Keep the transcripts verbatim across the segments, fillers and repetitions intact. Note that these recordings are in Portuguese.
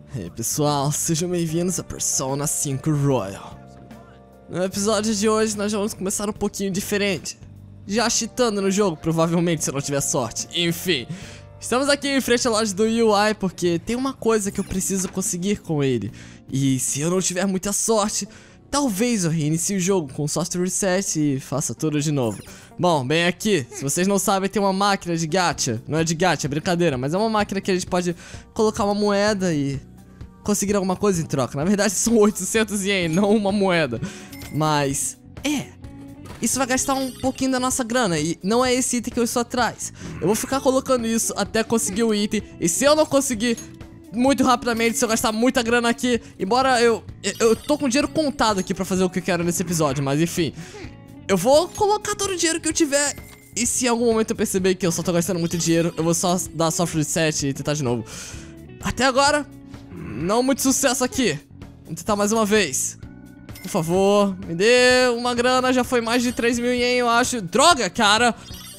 E aí pessoal, sejam bem-vindos a Persona cinco Royal. No episódio de hoje nós vamos começar um pouquinho diferente, já cheatando no jogo, provavelmente se eu não tiver sorte. Enfim, estamos aqui em frente à loja do U I porque tem uma coisa que eu preciso conseguir com ele. E se eu não tiver muita sorte, talvez eu reinicie o jogo com software reset e faça tudo de novo. Bom, bem aqui, se vocês não sabem, tem uma máquina de gacha. Não é de gacha, é brincadeira, mas é uma máquina que a gente pode colocar uma moeda e conseguir alguma coisa em troca. Na verdade são oitocentos ienes, não uma moeda. Mas, é, isso vai gastar um pouquinho da nossa grana e não é esse item que eu estou atrás. Eu vou ficar colocando isso até conseguir o item. E se eu não conseguir muito rapidamente, se eu gastar muita grana aqui, embora eu, eu tô com dinheiro contado aqui pra fazer o que eu quero nesse episódio, mas enfim, eu vou colocar todo o dinheiro que eu tiver. E se em algum momento eu perceber que eu só tô gastando muito dinheiro, eu vou só dar soft reset e tentar de novo. Até agora, não muito sucesso aqui. Vamos tentar mais uma vez. Por favor, me dê uma grana. Já foi mais de três mil ienes, eu acho. Droga, cara.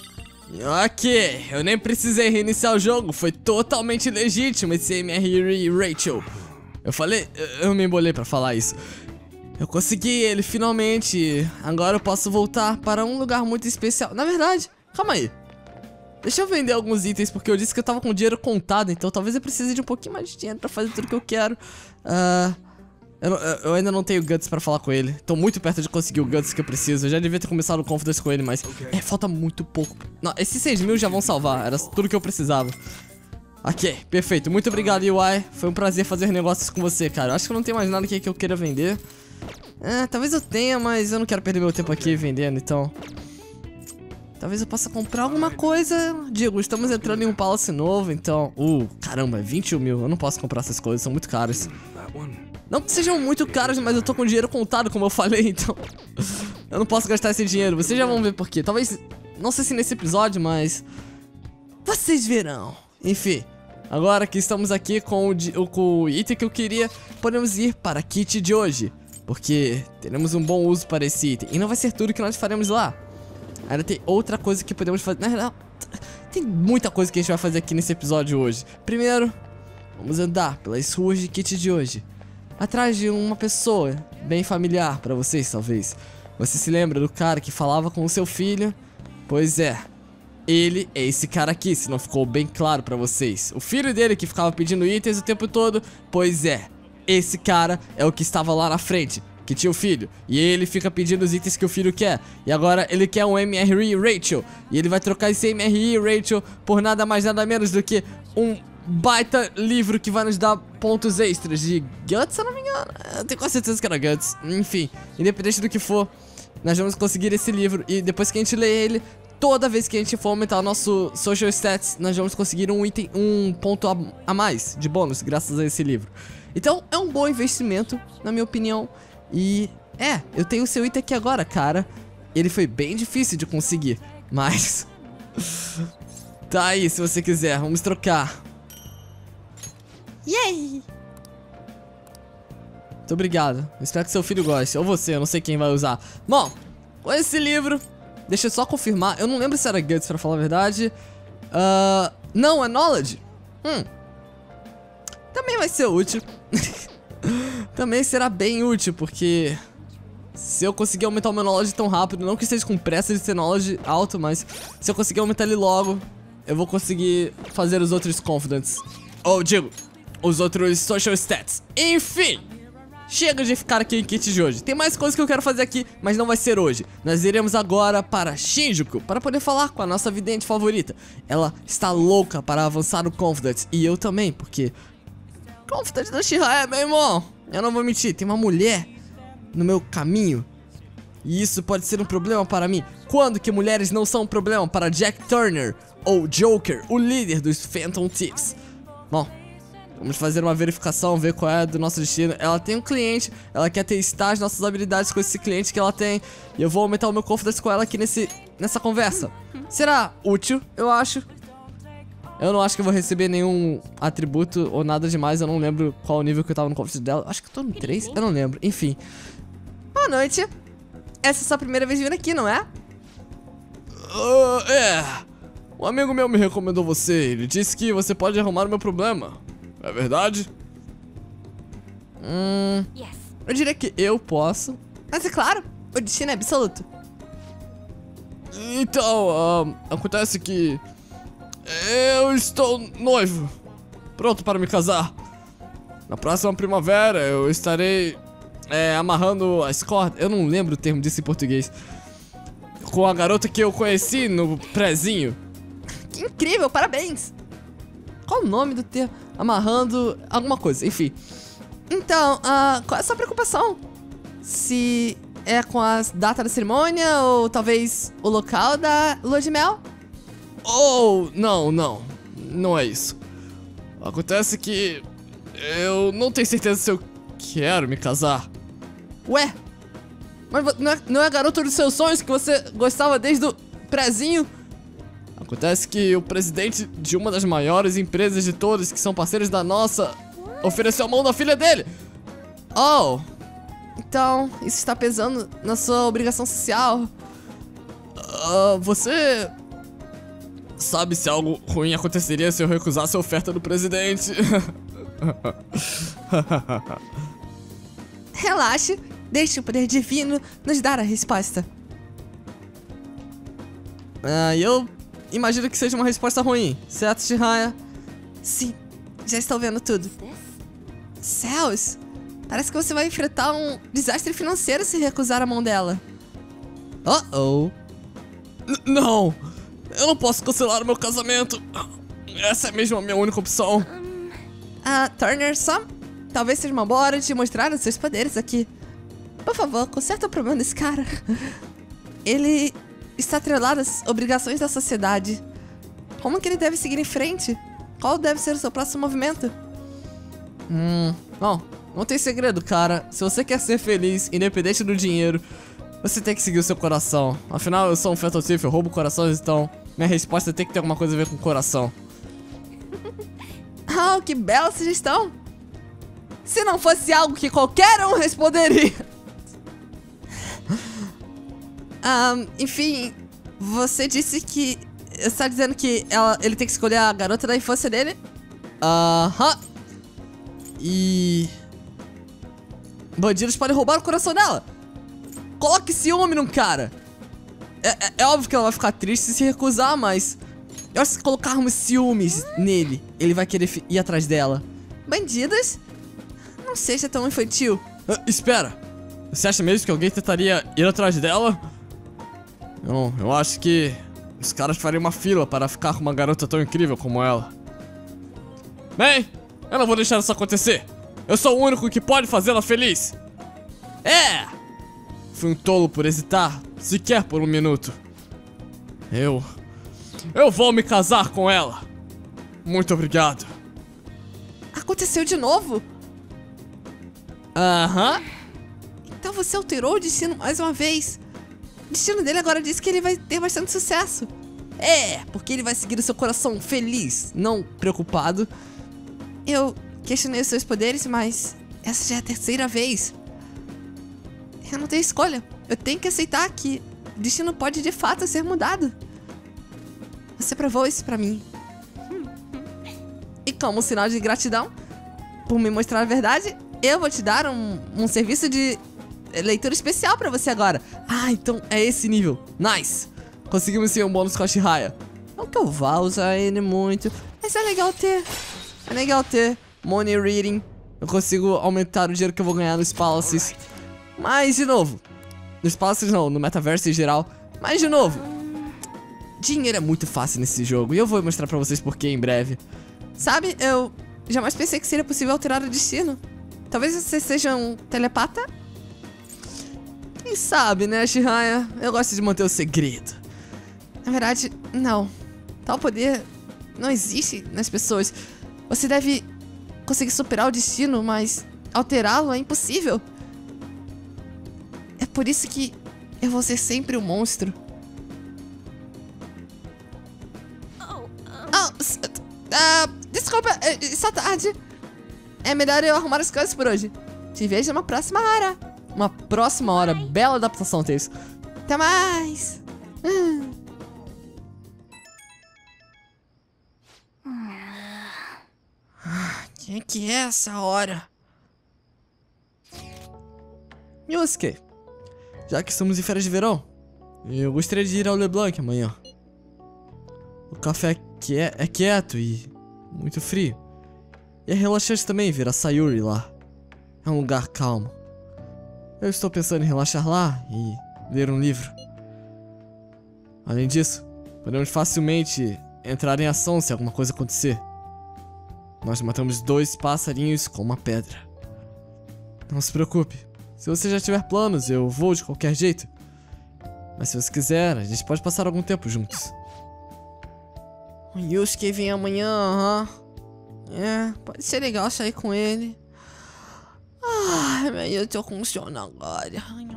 Ok, eu nem precisei reiniciar o jogo. Foi totalmente legítimo esse M R Rachel. Eu falei, eu me embolei pra falar isso. Eu consegui ele finalmente. Agora eu posso voltar para um lugar muito especial. Na verdade, calma aí, deixa eu vender alguns itens, porque eu disse que eu tava com dinheiro contado. Então talvez eu precise de um pouquinho mais de dinheiro pra fazer tudo que eu quero. uh, eu, eu ainda não tenho Guts pra falar com ele. Tô muito perto de conseguir o Guts que eu preciso. Eu já devia ter começado o Confidence com ele, mas é, falta muito pouco. Não, esses seis mil já vão salvar. Era tudo que eu precisava. Ok, perfeito, muito obrigado U I. Foi um prazer fazer negócios com você, cara. Eu acho que eu não tenho mais nada aqui que eu queira vender. É, talvez eu tenha, mas eu não quero perder meu tempo aqui vendendo, então talvez eu possa comprar alguma coisa. Digo, estamos entrando em um palace novo, então... Uh, caramba, vinte e um mil. Eu não posso comprar essas coisas, são muito caras. Não que sejam muito caras, mas eu tô com dinheiro contado, como eu falei, então eu não posso gastar esse dinheiro. Vocês já vão ver por quê. Talvez, não sei se nesse episódio, mas vocês verão. Enfim, agora que estamos aqui com o, com o item que eu queria, podemos ir para a kit de hoje, porque teremos um bom uso para esse item. E não vai ser tudo que nós faremos lá. Ainda tem outra coisa que podemos fazer. Na real, tem muita coisa que a gente vai fazer aqui nesse episódio hoje. Primeiro, vamos andar pelas ruas de kit de hoje, atrás de uma pessoa bem familiar para vocês, talvez. Você se lembra do cara que falava com o seu filho? Pois é, ele é esse cara aqui, se não ficou bem claro pra vocês. O filho dele que ficava pedindo itens o tempo todo. Pois é, esse cara é o que estava lá na frente, que tinha o filho. E ele fica pedindo os itens que o filho quer. E agora ele quer um M R Rachel. E ele vai trocar esse M R Rachel por nada mais nada menos do que um baita livro que vai nos dar pontos extras de Guts, se eu não me engano. Eu tenho quase certeza que era Guts. Enfim, independente do que for, nós vamos conseguir esse livro. E depois que a gente lê ele, toda vez que a gente for aumentar o nosso social stats, nós vamos conseguir um item, um ponto a, a mais de bônus graças a esse livro. Então é um bom investimento, na minha opinião. E é, eu tenho o seu item aqui agora, cara. Ele foi bem difícil de conseguir, mas tá aí se você quiser, vamos trocar. Yay! Muito obrigado, espero que seu filho goste. Ou você, eu não sei quem vai usar. Bom, com esse livro, deixa eu só confirmar. Eu não lembro se era Guts, pra falar a verdade. uh, Não, é Knowledge. Hum Também vai ser útil. Também será bem útil, porque se eu conseguir aumentar o meu Knowledge tão rápido, não que esteja com pressa de ter Knowledge alto, mas se eu conseguir aumentar ele logo, eu vou conseguir fazer os outros Confidence. Ou digo, os outros Social Stats. Enfim, chega de ficar aqui em kit de hoje. Tem mais coisas que eu quero fazer aqui, mas não vai ser hoje. Nós iremos agora para Shinjuku para poder falar com a nossa vidente favorita. Ela está louca para avançar no Confidence. E eu também, porque Confidence da Shihaya, meu irmão, eu não vou mentir, tem uma mulher no meu caminho. E isso pode ser um problema para mim. Quando que mulheres não são um problema para Jack Turner ou Joker, o líder dos Phantom Thieves? Bom, vamos fazer uma verificação, ver qual é do nosso destino. Ela tem um cliente, ela quer testar as nossas habilidades com esse cliente que ela tem. E eu vou aumentar o meu confidence com ela aqui nesse, nessa conversa. Será útil, eu acho. Eu não acho que eu vou receber nenhum atributo ou nada demais. Eu não lembro qual o nível que eu tava no confidence dela. Acho que eu tô no três, eu não lembro, enfim. Boa noite. Essa é a sua primeira vez vindo aqui, não é? Uh, é. Um amigo meu me recomendou você. Ele disse que você pode arrumar o meu problema. É verdade? Hum... Eu diria que eu posso. Mas é claro, o destino é absoluto. Então, uh, acontece que... eu estou noivo. Pronto para me casar. Na próxima primavera eu estarei é, amarrando as cordas. Eu não lembro o termo disso em português. Com a garota que eu conheci no prézinho. Que incrível, parabéns. Qual o nome do termo? Amarrando alguma coisa, enfim. Então, uh, qual é a sua preocupação? Se é com a data da cerimônia ou talvez o local da lua de mel? Oh, não, não. Não é isso. Acontece que eu não tenho certeza se eu quero me casar. Ué? Mas não é, não é a garota dos seus sonhos que você gostava desde o prézinho? Acontece que o presidente de uma das maiores empresas de todas, que são parceiros da nossa, ofereceu a mão da filha dele. Oh, então isso está pesando na sua obrigação social. Uh, você sabe se algo ruim aconteceria se eu recusasse a oferta do presidente? Relaxe, deixe o poder divino nos dar a resposta. Ah, eu imagino que seja uma resposta ruim, certo, Jiraiya? Sim, já estou vendo tudo. Céus, parece que você vai enfrentar um desastre financeiro se recusar a mão dela. Oh-oh. Não, eu não posso cancelar o meu casamento. Essa é mesmo a minha única opção. Ah, Turner, só talvez seja uma boa hora de mostrar os seus poderes aqui. Por favor, conserta o problema desse cara. Ele está atrelado às obrigações da sociedade. Como que ele deve seguir em frente? Qual deve ser o seu próximo movimento? Hum, bom, não tem segredo, cara. Se você quer ser feliz, independente do dinheiro, você tem que seguir o seu coração. Afinal, eu sou um Phantom Thief, eu roubo corações, então minha resposta tem que ter alguma coisa a ver com o coração. Oh, que bela sugestão! Se não fosse algo que qualquer um responderia. um, enfim, você disse que... Você está dizendo que ela, ele tem que escolher a garota da infância dele? Aham. Uh-huh. E... bandidos podem roubar o coração dela. Coloque ciúme num cara. É, é, é óbvio que ela vai ficar triste se se recusar, mas... eu acho que se colocarmos ciúmes nele, ele vai querer ir atrás dela. Bandidos? Não seja tão infantil. Uh, espera. Você acha mesmo que alguém tentaria ir atrás dela? Não, eu acho que... os caras fariam uma fila para ficar com uma garota tão incrível como ela. Bem, eu não vou deixar isso acontecer. Eu sou o único que pode fazê-la feliz. É! Fui um tolo por hesitar, sequer por um minuto. Eu... eu vou me casar com ela. Muito obrigado. Aconteceu de novo? Aham. Então você alterou o destino mais uma vez. O destino dele agora diz que ele vai ter bastante sucesso. É, porque ele vai seguir o seu coração feliz, não preocupado. Eu questionei os seus poderes, mas essa já é a terceira vez. Eu não tenho escolha. Eu tenho que aceitar que o destino pode de fato ser mudado. Você provou isso pra mim. E como sinal de gratidão por me mostrar a verdade, eu vou te dar um, um serviço de leitura especial pra você agora. Ah, então é esse nível. Nice. Conseguimos sim um bônus com a Jiraiya. Não que eu vá usar ele muito, mas é legal ter. É legal ter Money Reading. Eu consigo aumentar o dinheiro que eu vou ganhar nos Palaces. Mas, de novo, nos Palaces não, no Metaverse em geral. Mas, de novo, dinheiro é muito fácil nesse jogo. E eu vou mostrar pra vocês por que em breve. Sabe, eu jamais pensei que seria possível alterar o destino. Talvez você seja um telepata? Quem sabe, né, Jiraiya? Eu gosto de manter o segredo. Na verdade, não. Tal poder não existe nas pessoas. Você deve conseguir superar o destino, mas alterá-lo é impossível. É por isso que eu vou ser sempre um monstro. Oh, uh, desculpa, está tarde. É melhor eu arrumar as coisas por hoje. Te vejo numa próxima hora. Uma próxima hora. Bela adaptação, Tails. Até mais. Hum. Que que é essa hora? Yusuke, já que estamos em férias de verão, eu gostaria de ir ao LeBlanc amanhã. O café aqui é, é quieto e muito frio. E é relaxante também ver a Sayuri lá. É um lugar calmo. Eu estou pensando em relaxar lá e ler um livro. Além disso, podemos facilmente entrar em ação se alguma coisa acontecer. Nós matamos dois passarinhos com uma pedra. Não se preocupe. Se você já tiver planos, eu vou de qualquer jeito. Mas se você quiser, a gente pode passar algum tempo juntos. O Yusuke vem amanhã, aham. É, pode ser legal sair com ele. Ah, mas eu tô com sono agora.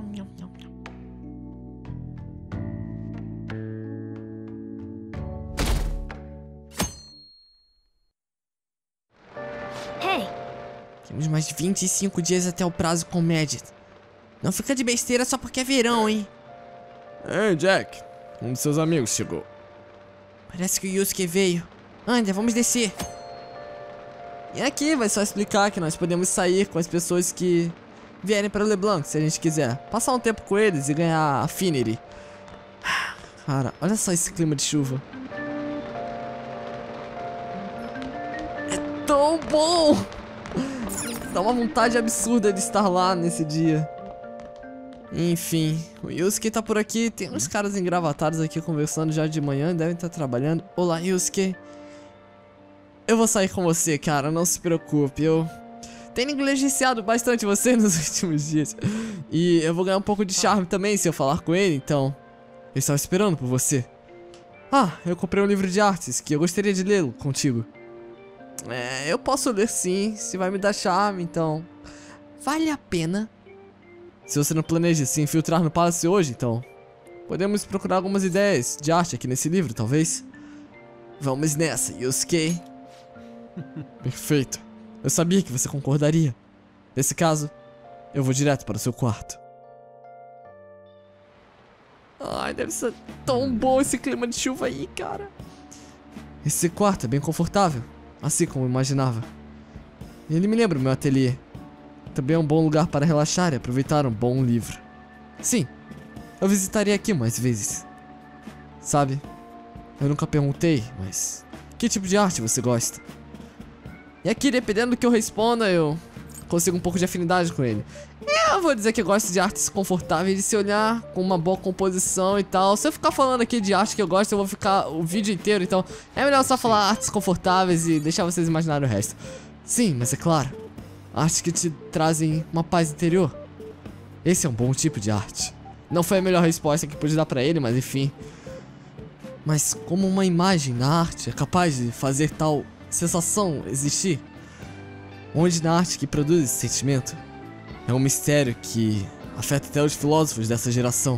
Hey! Temos mais vinte e cinco dias até o prazo com o Medit. Não fica de besteira só porque é verão, hein? Ei, Jack. Um dos seus amigos chegou. Parece que o Yusuke veio. Anda, vamos descer. E aqui vai só explicar que nós podemos sair com as pessoas que vierem para o LeBlanc, se a gente quiser. Passar um tempo com eles e ganhar Affinity. Cara, olha só esse clima de chuva. É tão bom! Dá uma vontade absurda de estar lá nesse dia. Enfim, o Yusuke tá por aqui. Tem uns caras engravatados aqui conversando já de manhã. Devem estar trabalhando. Olá, Yusuke. Eu vou sair com você, cara. Não se preocupe. Eu tenho negligenciado bastante você nos últimos dias. E eu vou ganhar um pouco de charme também se eu falar com ele. Então, eu estava esperando por você. Ah, eu comprei um livro de artes que eu gostaria de lê-lo contigo. É, eu posso ler sim, se vai me dar charme, então vale a pena. Se você não planeja se infiltrar no Palace hoje, então podemos procurar algumas ideias de arte aqui nesse livro, talvez. Vamos nessa, Yusuke. Perfeito. Eu sabia que você concordaria. Nesse caso, eu vou direto para o seu quarto. Ai, deve ser tão bom esse clima de chuva aí, cara. Esse quarto é bem confortável, assim como eu imaginava. Ele me lembra o meu ateliê. Também é um bom lugar para relaxar e aproveitar um bom livro. Sim, eu visitaria aqui mais vezes. Sabe, eu nunca perguntei, mas que tipo de arte você gosta? E aqui, dependendo do que eu responda, eu consigo um pouco de afinidade com ele. Eu vou dizer que eu gosto de artes confortáveis de se olhar, com uma boa composição e tal. Se eu ficar falando aqui de arte que eu gosto, eu vou ficar o vídeo inteiro. Então é melhor só falar artes confortáveis e deixar vocês imaginarem o resto. Sim, mas é claro, artes que te trazem uma paz interior. Esse é um bom tipo de arte. Não foi a melhor resposta que pude dar pra ele, mas enfim. Mas como uma imagem na arte é capaz de fazer tal sensação existir? Onde na arte que produz esse sentimento? É um mistério que afeta até os filósofos dessa geração.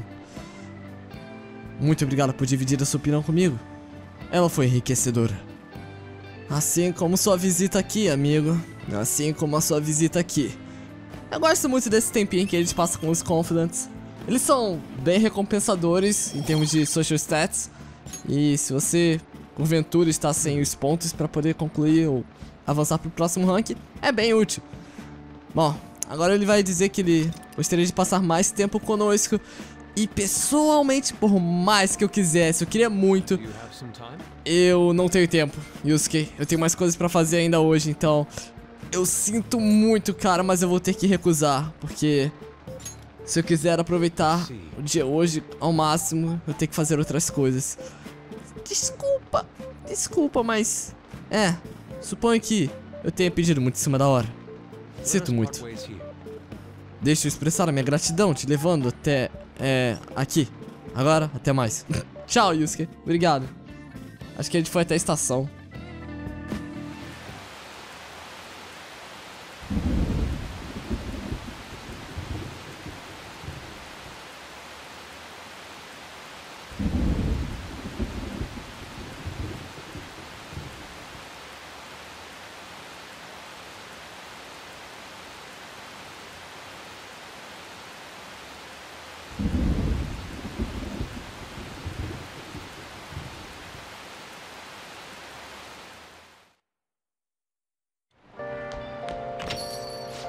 Muito obrigado por dividir a sua opinião comigo. Ela foi enriquecedora. Assim como sua visita aqui, amigo. Assim como a sua visita aqui. Eu gosto muito desse tempinho que eles passam com os Confidants. Eles são bem recompensadores em termos de social stats. E se você, porventura, está sem os pontos para poder concluir ou avançar para o próximo rank, é bem útil. Bom, agora ele vai dizer que ele gostaria de passar mais tempo conosco. E pessoalmente, por mais que eu quisesse, eu queria muito, eu não tenho tempo, Yusuke. Eu tenho mais coisas pra fazer ainda hoje, então eu sinto muito, cara, mas eu vou ter que recusar. Porque se eu quiser aproveitar o dia hoje ao máximo, eu tenho que fazer outras coisas. Desculpa, desculpa, mas é, suponho que eu tenha pedido muito em cima da hora. Sinto muito. Deixa eu expressar a minha gratidão te levando até, é, aqui. Agora, até mais. Tchau, Yusuke. Obrigado. Acho que a gente foi até a estação.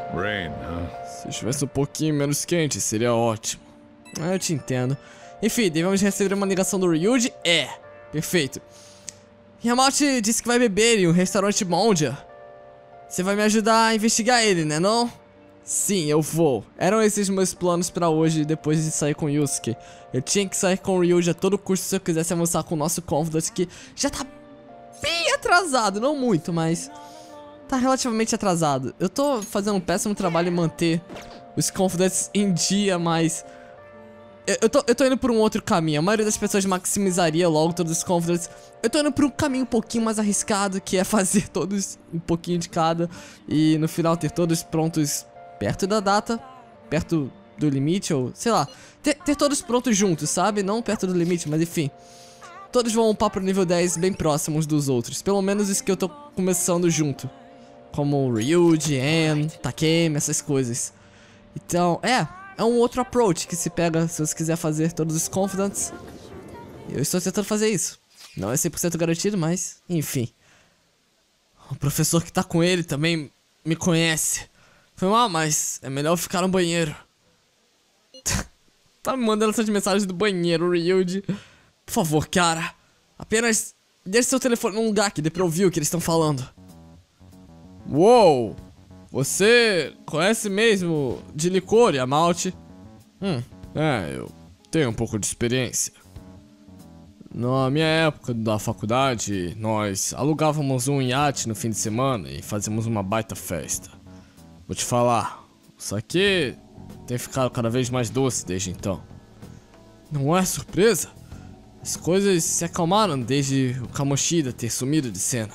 Rain, huh? Se estivesse um pouquinho menos quente, seria ótimo. Ah, eu te entendo. Enfim, devemos receber uma ligação do Ryuji? É. Perfeito. Yamauchi disse que vai beber em um restaurante Mondia. Você vai me ajudar a investigar ele, né não? Sim, eu vou. Eram esses meus planos pra hoje, depois de sair com o Yusuke. Eu tinha que sair com o Ryuji a todo custo se eu quisesse avançar com o nosso Confidant, que já tá bem atrasado. Não muito, mas tá relativamente atrasado. Eu tô fazendo um péssimo trabalho em manter os Confidants em dia, mas Eu, eu, tô, eu tô indo por um outro caminho. A maioria das pessoas maximizaria logo todos os Confidants. Eu tô indo por um caminho um pouquinho mais arriscado, que é fazer todos um pouquinho de cada e no final ter todos prontos perto da data, perto do limite, ou sei lá, ter, ter todos prontos juntos, sabe? Não perto do limite, mas enfim. Todos vão upar pro nível dez bem próximos dos outros. Pelo menos os que eu tô começando junto, como Ryuji, Ann, Takemi, essas coisas. Então, é, é um outro approach que se pega se você quiser fazer todos os Confidants. Eu estou tentando fazer isso. Não é cem por cento garantido, mas, enfim. O professor que tá com ele também me conhece. Foi mal, mas é melhor eu ficar no banheiro. Tá me mandando essas mensagens do banheiro, Ryuji. Por favor, cara. Apenas deixe seu telefone num lugar que dê pra ouvir o que eles estão falando. Uou! Você conhece mesmo de licor, Yamauchi? Hum, é, eu tenho um pouco de experiência. Na minha época da faculdade, nós alugávamos um iate no fim de semana e fazíamos uma baita festa. Vou te falar, o saquê tem ficado cada vez mais doce desde então. Não é surpresa? As coisas se acalmaram desde o Kamoshida ter sumido de cena.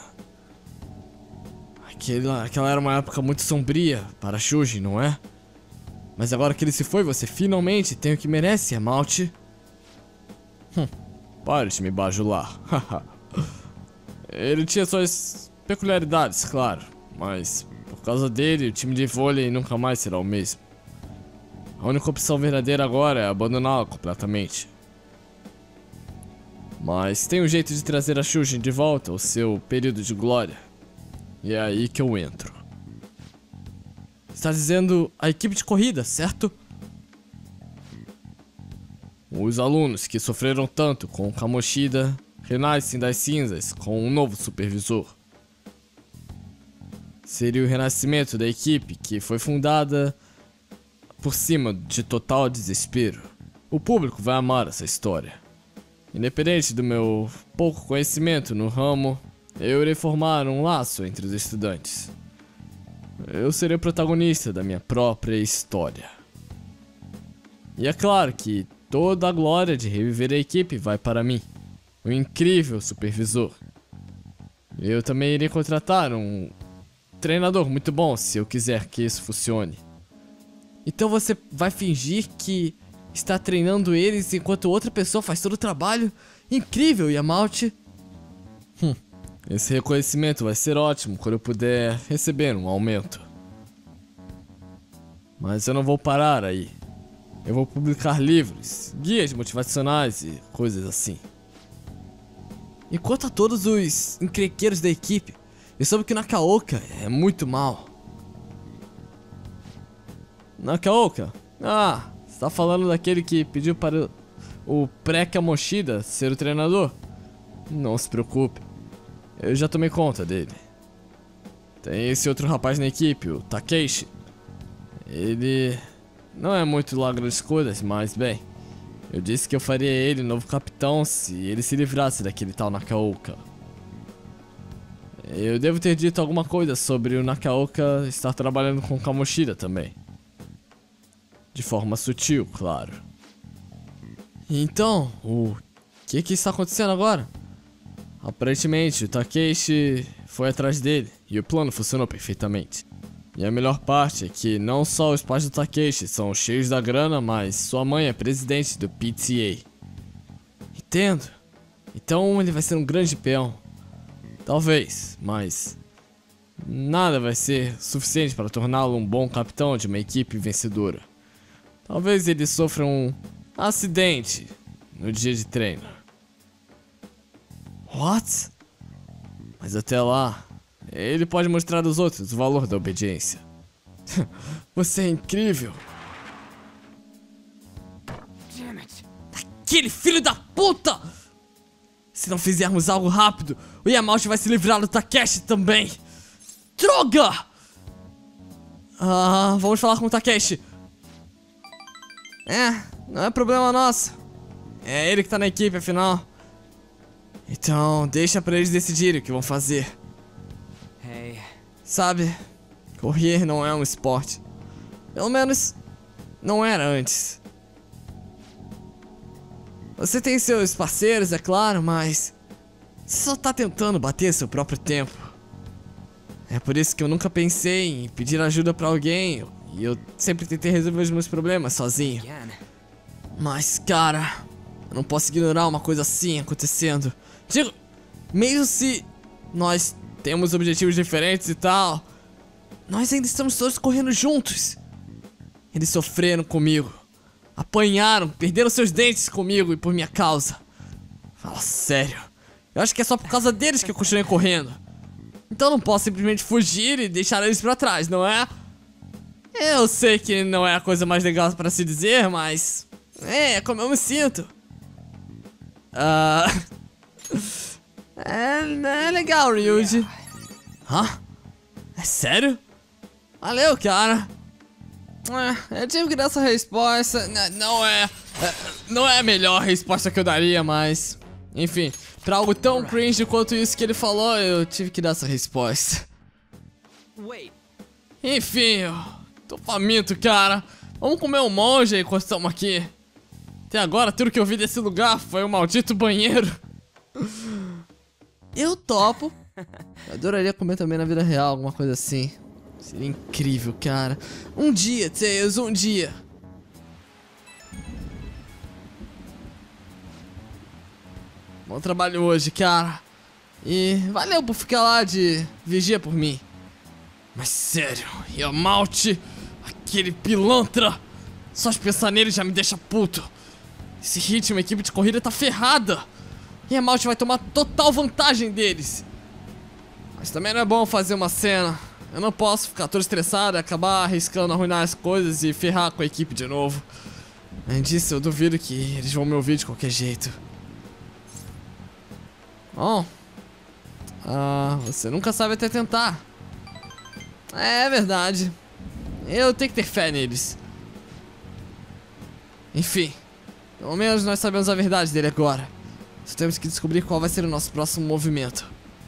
Aquela, aquela era uma época muito sombria para Shuji, não é? Mas agora que ele se foi, você finalmente tem o que merece, Yamauchi. Hum, pare de me bajular. Ele tinha suas peculiaridades, claro, mas por causa dele, o time de vôlei nunca mais será o mesmo. A única opção verdadeira agora é abandoná-lo completamente. Mas tem um jeito de trazer a Shuji de volta ao seu período de glória. E é aí que eu entro. Está dizendo a equipe de corrida, certo? Os alunos que sofreram tanto com o Kamoshida renascem das cinzas com um novo supervisor. Seria o renascimento da equipe que foi fundada por cima de total desespero. O público vai amar essa história. Independente do meu pouco conhecimento no ramo, eu irei formar um laço entre os estudantes. Eu serei o protagonista da minha própria história. E é claro que toda a glória de reviver a equipe vai para mim, o incrível supervisor. Eu também irei contratar um treinador muito bom se eu quiser que isso funcione. Então você vai fingir que está treinando eles enquanto outra pessoa faz todo o trabalho? Incrível, Yamauchi! Hum, esse reconhecimento vai ser ótimo quando eu puder receber um aumento. Mas eu não vou parar aí. Eu vou publicar livros, guias motivacionais e coisas assim. E quanto a todos os encrenqueiros da equipe, eu soube que Nakaoka é muito mal. Nakaoka? Ah, você tá falando daquele que pediu para o pré-Kamoshida ser o treinador? Não se preocupe, eu já tomei conta dele. Tem esse outro rapaz na equipe, o Takeshi. Ele não é muito lá grandes coisas, mas bem, eu disse que eu faria ele novo capitão se ele se livrasse daquele tal Nakaoka. Eu devo ter dito alguma coisa sobre o Nakaoka estar trabalhando com o Kamoshida também. De forma sutil, claro. Então, o que que está acontecendo agora? Aparentemente, o Takeshi foi atrás dele e o plano funcionou perfeitamente. E a melhor parte é que não só os pais do Takeshi são cheios da grana, mas sua mãe é presidente do P T A. Entendo. Então ele vai ser um grande peão. Talvez, mas nada vai ser suficiente para torná-lo um bom capitão de uma equipe vencedora. Talvez ele sofra um acidente no dia de treino. What? Mas até lá, ele pode mostrar aos outros o valor da obediência. Você é incrível. Aquele filho da puta! Se não fizermos algo rápido, o Yamauchi vai se livrar do Takeshi também. Droga! Ah, vamos falar com o Takeshi. É, não é problema nosso. É ele que tá na equipe, afinal. Então, deixa pra eles decidirem o que vão fazer. Hey. Sabe, correr não é um esporte. Pelo menos, não era antes. Você tem seus parceiros, é claro, mas você só tá tentando bater seu próprio tempo. É por isso que eu nunca pensei em pedir ajuda pra alguém. E eu sempre tentei resolver os meus problemas sozinho. Mas, cara, eu não posso ignorar uma coisa assim acontecendo. Digo, mesmo se nós temos objetivos diferentes e tal, nós ainda estamos todos correndo juntos. Eles sofreram comigo, apanharam, perderam seus dentes comigo e por minha causa. Fala sério, eu acho que é só por causa deles que eu continuei correndo. Então eu não posso simplesmente fugir e deixar eles pra trás, não é? Eu sei que não é a coisa mais legal pra se dizer, mas é, é como eu me sinto. Ah... É, é legal, Ryuji. Hã? É sério? Valeu, cara. É, eu tive que dar essa resposta. N não é, é. Não é a melhor resposta que eu daria, mas. Enfim, pra algo tão cringe quanto isso que ele falou, eu tive que dar essa resposta. Enfim, eu tô faminto, cara. Vamos comer um monge enquanto estamos aqui. Até agora, tudo que eu vi desse lugar foi um maldito banheiro. Eu topo. Eu adoraria comer também na vida real, alguma coisa assim. Seria incrível, cara. Um dia, Tails, um dia. Bom trabalho hoje, cara. E valeu por ficar lá de vigia por mim. Mas sério, Yamauchi, aquele pilantra. Só de pensar nele já me deixa puto. Esse ritmo, a equipe de corrida tá ferrada. Yamauchi vai tomar total vantagem deles. Mas também não é bom fazer uma cena. Eu não posso ficar todo estressado e acabar arriscando arruinar as coisas e ferrar com a equipe de novo. Além disso, eu duvido que eles vão me ouvir de qualquer jeito. Bom, ah, você nunca sabe até tentar. É verdade. Eu tenho que ter fé neles. Enfim, pelo menos nós sabemos a verdade dele agora. Só temos que descobrir qual vai ser o nosso próximo movimento.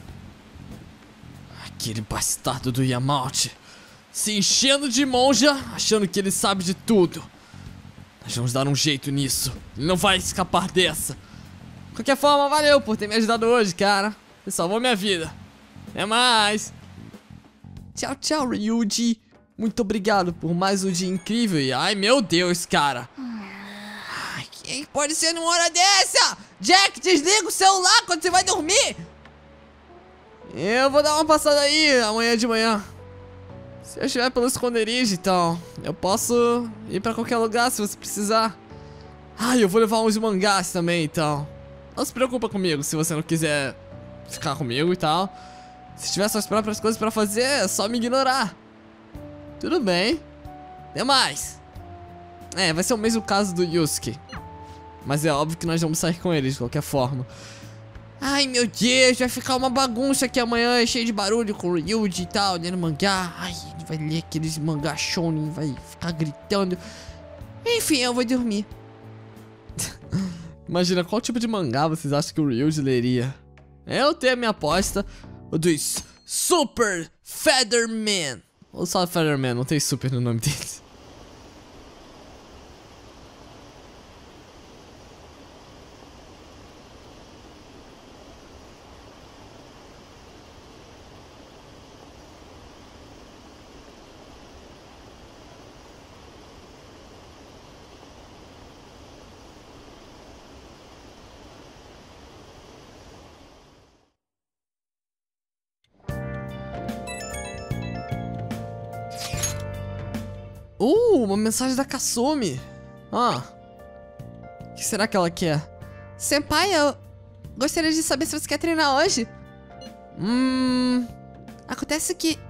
Aquele bastardo do Yamauchi se enchendo de monja, achando que ele sabe de tudo. Nós vamos dar um jeito nisso. Ele não vai escapar dessa. De qualquer forma, valeu por ter me ajudado hoje, cara. Você salvou minha vida. Até mais. Tchau, tchau, Ryuji. Muito obrigado por mais um dia incrível. E ai, meu Deus, cara. Ai, quem pode ser numa hora dessa? Jack, desliga o celular quando você vai dormir. Eu vou dar uma passada aí amanhã de manhã. Se eu estiver pelo esconderijo, então eu posso ir pra qualquer lugar se você precisar. Ah, eu vou levar uns mangás também, então não se preocupa comigo se você não quiser ficar comigo e tal. Se tiver suas próprias coisas pra fazer, é só me ignorar. Tudo bem. Até mais. É, vai ser o mesmo caso do Yusuke. Mas é óbvio que nós vamos sair com ele de qualquer forma. Ai, meu Deus, vai ficar uma bagunça aqui amanhã, cheio de barulho com o Ryuji e tal, lendo mangá. Ai, ele vai ler aqueles mangá shonen, vai ficar gritando. Enfim, eu vou dormir. Imagina, qual tipo de mangá vocês acham que o Ryuji leria? Eu tenho a minha aposta, o dos Super Featherman. Ou só Featherman, não tem super no nome deles. Uh, uma mensagem da Kasumi. Ah, o que será que ela quer? Senpai, eu gostaria de saber se você quer treinar hoje. Hum... Acontece que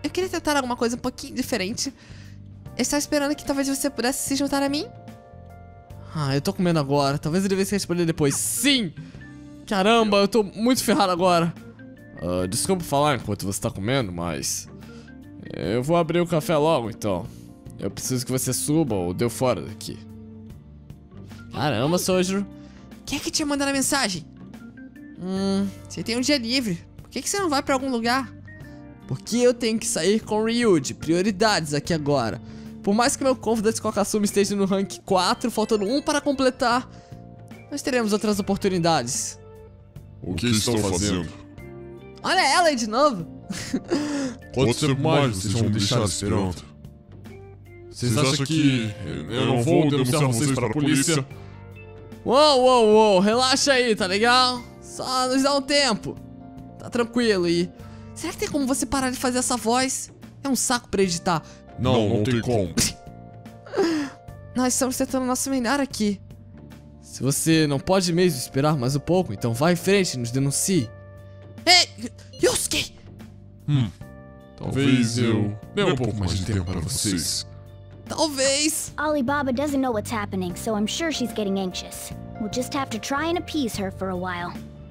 eu queria tentar alguma coisa um pouquinho diferente. Eu estava esperando que talvez você pudesse se juntar a mim. Ah, eu tô comendo agora. Talvez eu devesse responder depois. Sim! Caramba, eu tô muito ferrado agora. Uh, desculpa falar enquanto você tá comendo, mas... eu vou abrir o café logo, então. Eu preciso que você suba ou deu fora daqui. Caramba, Sojiro. Quem é que tinha mandado a mensagem? Hum, você tem um dia livre. Por que, que você não vai pra algum lugar? Porque eu tenho que sair com o Ryuji. Prioridades aqui agora. Por mais que meu Confidence com a Kasumi esteja no rank quatro, faltando um para completar, nós teremos outras oportunidades. O que estão fazendo? Olha ela aí de novo. Quanto tempo mais vocês vão me deixar esperando? Vocês acham que eu não vou denunciar vocês para a polícia? Uou, uou, uou, relaxa aí, tá legal? Só nos dá um tempo. Tá tranquilo e... será que tem como você parar de fazer essa voz? É um saco pra editar. Não, não tem como. Nós estamos tentando nosso melhor aqui. Se você não pode mesmo esperar mais um pouco, então vá em frente e nos denuncie. Ei, Yusuke! Hum, talvez eu dê um pouco mais de tempo para vocês. Talvez. Alibaba doesn't know what's happening, so I'm sure she's getting anxious. We'll just have to try and appease her for a while.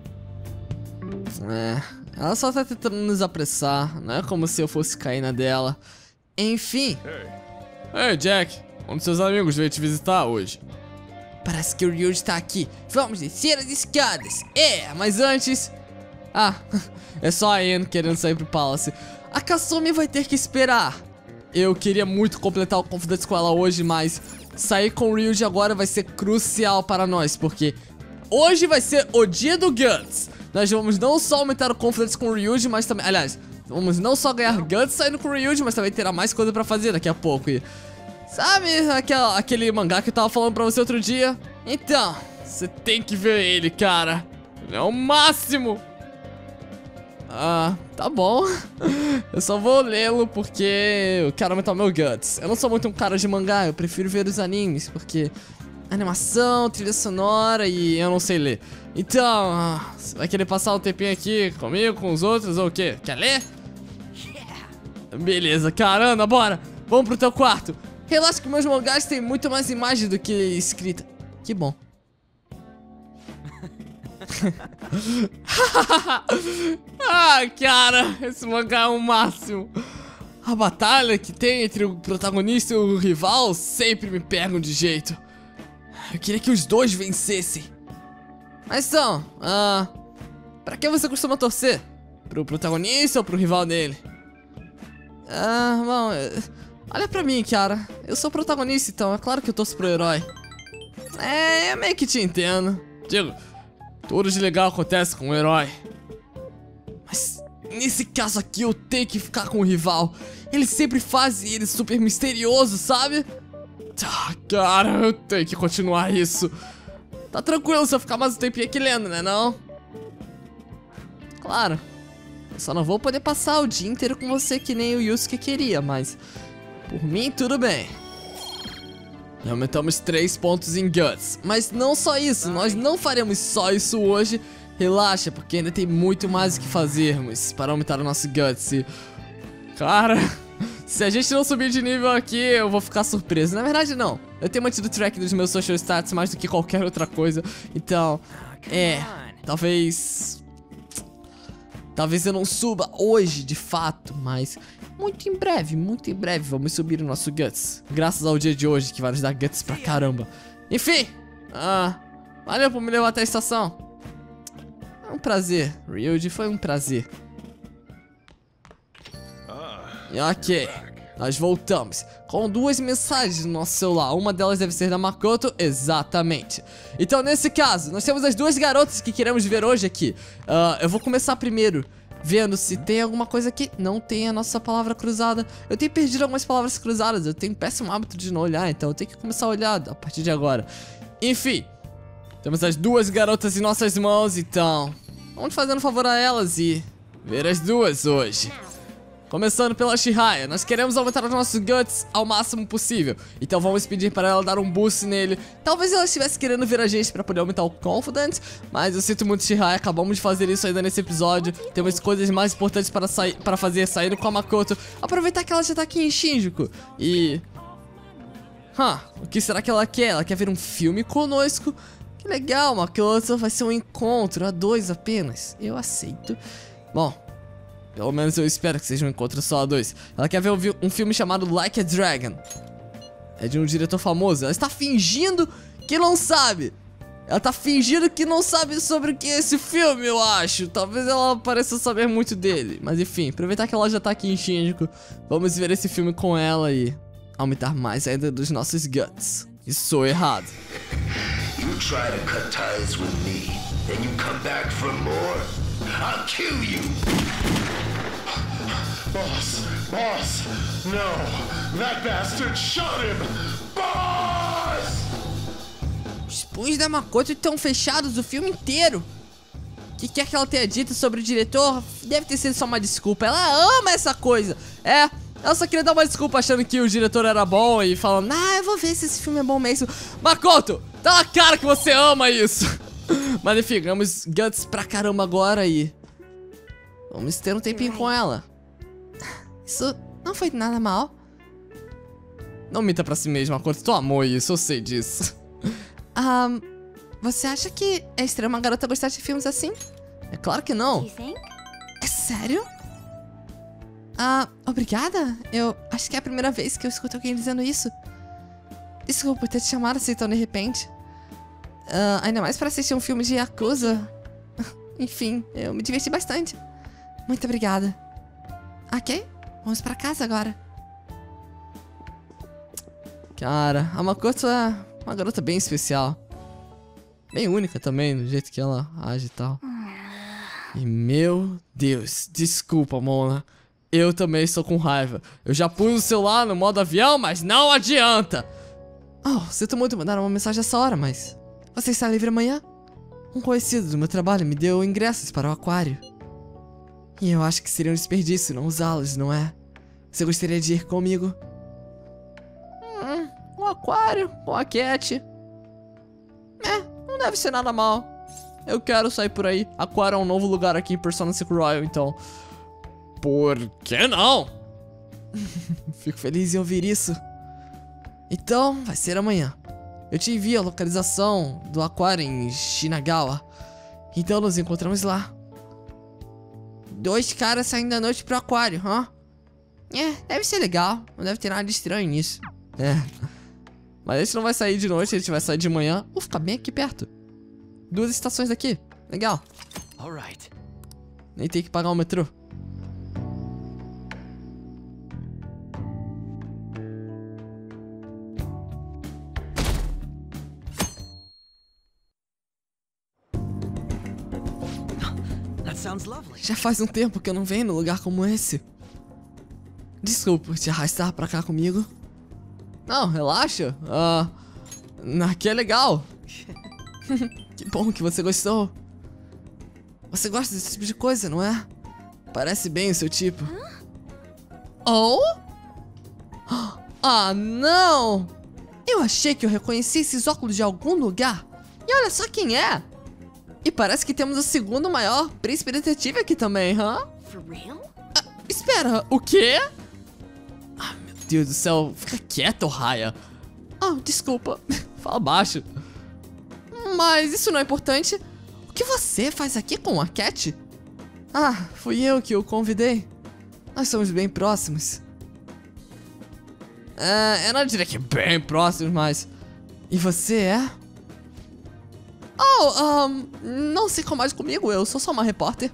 É, ela só tá tentando nos apressar. Não é como se eu fosse cair na dela. Enfim. Ei, hey, Jack. Um dos seus amigos veio te visitar hoje. Parece que o Ryuji tá aqui. Vamos descer as escadas. É, mas antes... ah, é só a Anne querendo sair pro Palace. A Kasumi vai ter que esperar. Eu queria muito completar o Confidence com ela hoje, mas sair com o Ryuji agora vai ser crucial para nós, porque hoje vai ser o dia do Guts. Nós vamos não só aumentar o Confidence com o Ryuji, mas também... aliás, vamos não só ganhar Guts saindo com o Ryuji, mas também terá mais coisa pra fazer daqui a pouco. E sabe aquela, aquele mangá que eu tava falando pra você outro dia? Então, você tem que ver ele, cara. Ele é o máximo. Ah, tá bom. Eu só vou lê-lo porque eu quero aumentar o meu Guts. Eu não sou muito um cara de mangá, eu prefiro ver os animes, porque animação, trilha sonora e eu não sei ler. Então, você vai querer passar um tempinho aqui comigo, com os outros ou o quê? Quer ler? Beleza, caramba, bora. Vamos pro teu quarto. Relaxa que meus mangás têm muito mais imagem do que escrita. Que bom. Ah, cara, esse mangá é o máximo. A batalha que tem entre o protagonista e o rival sempre me pegam de jeito. Eu queria que os dois vencessem. Mas então, ah, pra quem você costuma torcer? Pro protagonista ou pro rival dele? Ah, bom, olha pra mim, cara. Eu sou o protagonista, então é claro que eu torço pro herói. É, eu meio que te entendo. Digo, tudo de legal acontece com o herói. Mas nesse caso aqui eu tenho que ficar com o rival. Ele sempre faz ele super misterioso, sabe? Ah, cara, eu tenho que continuar isso. Tá tranquilo se eu ficar mais um tempinho aqui lendo, né não? Claro. Eu só não vou poder passar o dia inteiro com você que nem o Yusuke queria, mas por mim tudo bem. E aumentamos três pontos em Guts. Mas não só isso, nós não faremos só isso hoje. Relaxa, porque ainda tem muito mais o que fazermos para aumentar o nosso Guts. E... cara, se a gente não subir de nível aqui, eu vou ficar surpreso. Na verdade, não. Eu tenho mantido o track dos meus social stats mais do que qualquer outra coisa. Então, é, talvez... talvez eu não suba hoje, de fato, mas... muito em breve, muito em breve vamos subir o nosso Guts. Graças ao dia de hoje, que vai nos dar Guts pra caramba. Enfim, ah, valeu por me levar até a estação. É um prazer, Ryuji, foi um prazer. E ok, nós voltamos com duas mensagens no nosso celular. Uma delas deve ser da Makoto, exatamente. Então nesse caso, nós temos as duas garotas que queremos ver hoje aqui. uh, Eu vou começar primeiro vendo se tem alguma coisa aqui. Não tem a nossa palavra cruzada. Eu tenho perdido algumas palavras cruzadas. Eu tenho um péssimo hábito de não olhar, então eu tenho que começar a olhar a partir de agora. Enfim, temos as duas garotas em nossas mãos, então vamos fazendo um favor a elas e ver as duas hoje. Começando pela Chihaya, nós queremos aumentar os nossos guts ao máximo possível. Então vamos pedir para ela dar um boost nele. Talvez ela estivesse querendo ver a gente para poder aumentar o confidence, mas eu sinto muito, Chihaya, acabamos de fazer isso ainda nesse episódio. Temos coisas mais importantes para, sair, para fazer saindo com a Makoto. Aproveitar que ela já tá aqui em Shinjuku. E... Huh, o que será que ela quer? Ela quer ver um filme conosco? Que legal, Makoto, vai ser um encontro a dois apenas. Eu aceito. Bom, pelo menos eu espero que seja um encontro só a dois. Ela quer ver um filme chamado Like a Dragon. É de um diretor famoso. Ela está fingindo que não sabe. Ela tá fingindo que não sabe sobre o que é esse filme, eu acho. Talvez ela pareça saber muito dele. Mas enfim, aproveitar que ela já tá aqui em Shinjuku, vamos ver esse filme com ela e aumentar mais ainda dos nossos guts. Isso é errado. You try to cut ties with me, then you come back for more. I'll kill you. Boss, boss, no, that bastard shot him. Boss! Os punhos da Makoto estão fechados o filme inteiro. O que quer que ela tenha dito sobre o diretor? Deve ter sido só uma desculpa. Ela ama essa coisa. É, ela só queria dar uma desculpa achando que o diretor era bom e falando, ah, eu vou ver se esse filme é bom mesmo. Makoto, tá na cara que você ama isso. Mas enfim, ganhamos guts pra caramba agora e... vamos ter um tempinho com ela. Isso não foi nada mal. Não minta pra si mesma, Makoto, tu amou isso, eu sei disso. Um, você acha que é estranho uma garota gostar de filmes assim? É claro que não. É sério? Ah, obrigada? Eu acho que é a primeira vez que eu escuto alguém dizendo isso. Desculpa por ter te chamado assim tão de repente. Uh, ainda mais para assistir um filme de Yakuza. Enfim, eu me diverti bastante. Muito obrigada. Ok, vamos pra casa agora. Cara, a Makoto é uma garota bem especial. Bem única também, do jeito que ela age e tal. E meu Deus, desculpa, Mona. Eu também estou com raiva. Eu já pus o celular no modo avião, mas não adianta. Oh, sinto muito mandar uma mensagem essa hora, mas... você está livre amanhã? Um conhecido do meu trabalho me deu ingressos para o aquário. E eu acho que seria um desperdício não usá-los, não é? Você gostaria de ir comigo? Hum, um aquário com a Cat. É, não deve ser nada mal. Eu quero sair por aí. Aquário é um novo lugar aqui em Persona cinco Royal, então... por que não? Fico feliz em ouvir isso. Então, vai ser amanhã. Eu te envio a localização do aquário em Shinagawa. Então nos encontramos lá. Dois caras saindo à noite pro aquário, hã? É, deve ser legal. Não deve ter nada de estranho nisso. É. Mas a gente não vai sair de noite, a gente vai sair de manhã. Ou ficar bem aqui perto. Duas estações daqui. Legal. Alright. Nem tem que pagar o metrô. Já faz um tempo que eu não venho num lugar como esse. Desculpa por te arrastar pra cá comigo. Não, relaxa. Ah, aqui é legal. Que bom que você gostou. Você gosta desse tipo de coisa, não é? Parece bem o seu tipo. Oh? Ah, não! Eu achei que eu reconheci esses óculos de algum lugar. E olha só quem é. E parece que temos o segundo maior príncipe detetive aqui também, hã? For real? Ah, espera, o quê? Ah, meu Deus do céu, fica quieto, Raya. Ah, desculpa, fala baixo. Mas isso não é importante. O que você faz aqui com a Cat? Ah, fui eu que o convidei. Nós somos bem próximos. É, eu não diria que bem próximos, mas... E você é? Oh, um, não se incomode comigo, eu sou só uma repórter.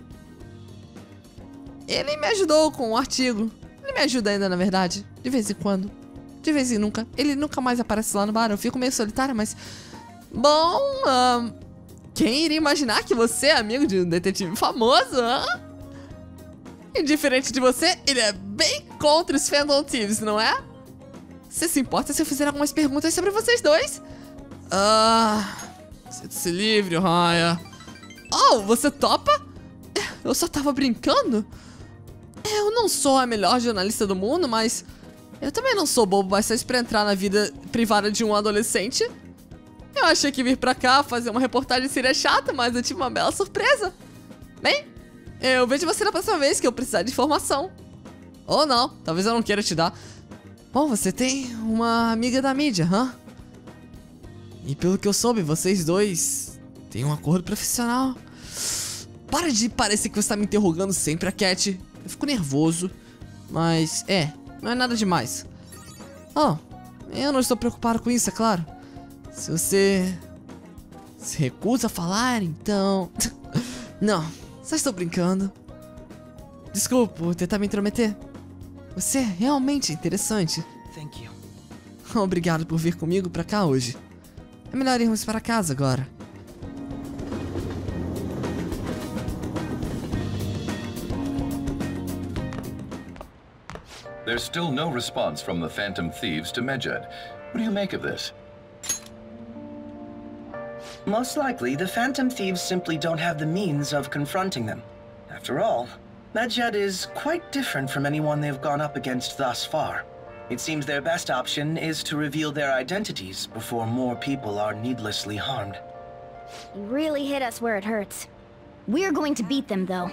Ele me ajudou com um artigo. Ele me ajuda ainda, na verdade. De vez em quando. De vez em nunca. Ele nunca mais aparece lá no bar. Eu fico meio solitária, mas... Bom, um, quem iria imaginar que você é amigo de um detetive famoso, hã? E diferente de você, ele é bem contra os Fandom Thieves, não é? Você se importa se eu fizer algumas perguntas sobre vocês dois? Ah... Sinta-se livre, Raya. Oh, você topa? Eu só tava brincando. Eu não sou a melhor jornalista do mundo, mas eu também não sou bobo bastante pra entrar na vida privada de um adolescente. Eu achei que vir pra cá fazer uma reportagem seria chata, mas eu tive uma bela surpresa. Bem, eu vejo você na próxima vez que eu precisar de informação. Ou não, talvez eu não queira te dar. Bom, você tem uma amiga da mídia, hã? E pelo que eu soube, vocês dois têm um acordo profissional. Para de parecer que você tá me interrogando sempre, a Cat. Eu fico nervoso, mas é, não é nada demais. Oh, eu não estou preocupado com isso, é claro. Se você se recusa a falar, então... Não, só estou brincando. Desculpa por tentar me intrometer. Você é realmente interessante. Thank you. Obrigado por vir comigo pra cá hoje. É melhor irmos para casa agora. There's still no response from the Phantom Thieves to Medjed. What do you make of this? Most likely, the Phantom Thieves simply don't have the means of confronting them. After all, Medjed is quite different from anyone they've gone up against thus far. It seems their best option is to reveal their identities before more people are needlessly harmed. You really hit us where it hurts. We're going to beat them, though.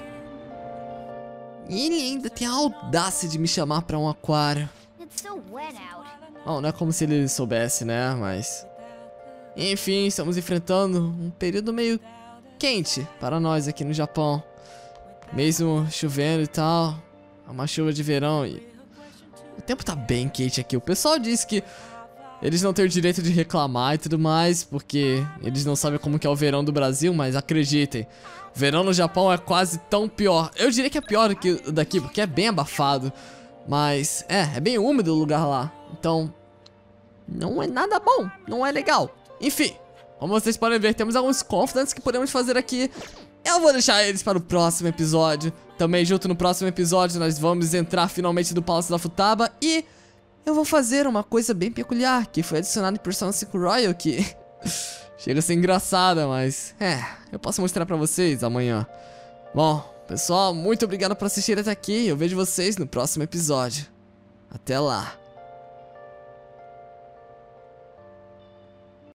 E ele ainda tem a audácia de me chamar pra um aquário. It's so wet out. Bom, não é como se ele soubesse, né? Mas... Enfim, estamos enfrentando um período meio quente para nós aqui no Japão. Mesmo chovendo e tal, é uma chuva de verão e... O tempo tá bem quente aqui. O pessoal diz que eles não têm o direito de reclamar e tudo mais, porque eles não sabem como que é o verão do Brasil, mas acreditem, o verão no Japão é quase tão pior. Eu diria que é pior do que o daqui, porque é bem abafado. Mas, é, é bem úmido o lugar lá. Então, não é nada bom, não é legal. Enfim, como vocês podem ver, temos alguns confidants que podemos fazer aqui. Eu vou deixar eles para o próximo episódio. Também junto no próximo episódio nós vamos entrar finalmente no Palácio da Futaba. E eu vou fazer uma coisa bem peculiar, que foi adicionada em Persona cinco Royal, que chega a ser engraçada, mas é, eu posso mostrar pra vocês amanhã. Bom, pessoal, muito obrigado por assistir até aqui. Eu vejo vocês no próximo episódio. Até lá.